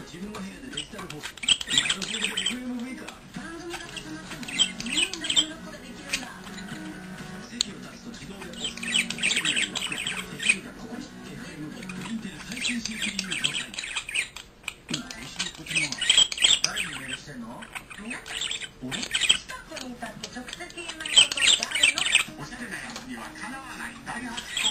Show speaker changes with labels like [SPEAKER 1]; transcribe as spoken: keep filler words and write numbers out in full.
[SPEAKER 1] 自分の部屋でデジタルフォース。今の仕事で エフエムブイ か。番組が重なっても何が収録ができるんだ。席を立つと自動でオフ。テレビよりワクワク。できるがここに エフエムブイ インテル最新 シーピーユー 搭載。今美味しいこっちも誰にメールしてんの？俺？近くにいたって直接言えないことってあるの？おしゃれなやつにはかなわない大発